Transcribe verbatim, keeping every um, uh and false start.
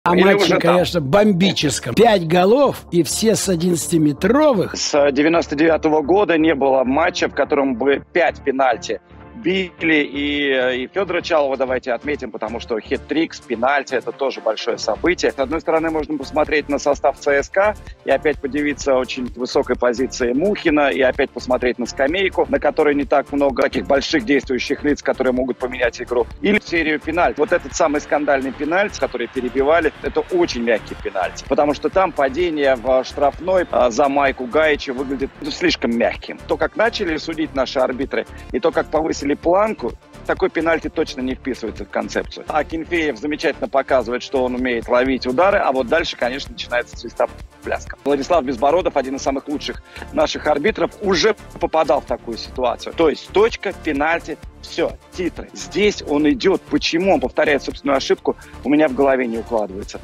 А Или матче, конечно, бомбическом. Пять голов и все с одиннадцатиметровых. С девяносто девятого года не было матча, в котором бы пять пенальти били, и, и Федора Чалова давайте отметим, потому что хет-трик с пенальти — это тоже большое событие. С одной стороны, можно посмотреть на состав ЦСКА и опять подивиться очень высокой позиции Мухина, и опять посмотреть на скамейку, на которой не так много таких больших действующих лиц, которые могут поменять игру. Или серию пенальти. Вот этот самый скандальный пенальти, который перебивали, это очень мягкий пенальти, потому что там падение в штрафной а, за майку Гаича выглядит ну, слишком мягким. То, как начали судить наши арбитры, и то, как повысили планку, такой пенальти точно не вписывается в концепцию. А Акинфеев замечательно показывает, что он умеет ловить удары, а вот дальше, конечно, начинается свистопляска. Владислав Безбородов, один из самых лучших наших арбитров, уже попадал в такую ситуацию. То есть точка, пенальти, все, титры. Здесь он идет. Почему он повторяет собственную ошибку, у меня в голове не укладывается.